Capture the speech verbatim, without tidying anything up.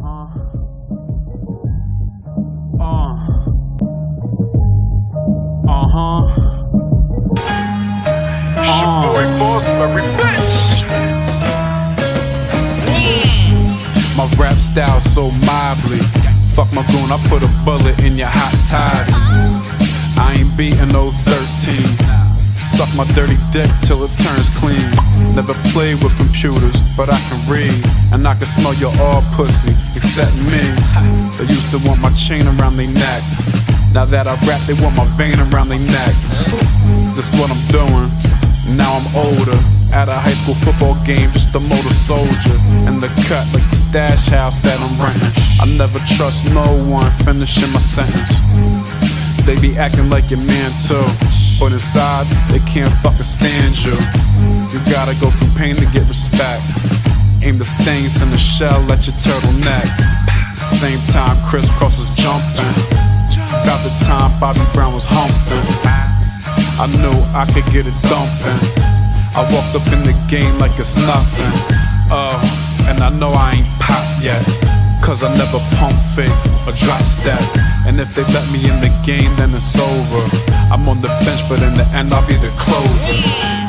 Uh-huh. Uh. Uh-huh. It's your boy Boss Larry Bitch. My rap style so mildly. Fuck my goon, I put a bullet in your hot toddy. I ain't beating no thirteen. Suck my dirty dick till it turns clean. Never played with computers, but I can read. And I can smell your all pussy, except me. They used to want my chain around their neck. Now that I rap, they want my vein around their neck. This what I'm doing, now I'm older. At a high school football game, just a motor soldier. In the cut like the stash house that I'm renting. I never trust no one, finishing my sentence. They be acting like your man too, but inside, they can't fucking stand you. You gotta go through pain to get respect. Aim the stings in the shell at your turtleneck. The same time Crisscross was jumping. About the time Bobby Brown was humping. I knew I could get it dumping. I walked up in the game like it's nothing. Oh, and I know I ain't pop yet, cause I never pump fake or drop step. And if they let me in the game, then it's over. I'm on the bench, but in the end I'll be the closer.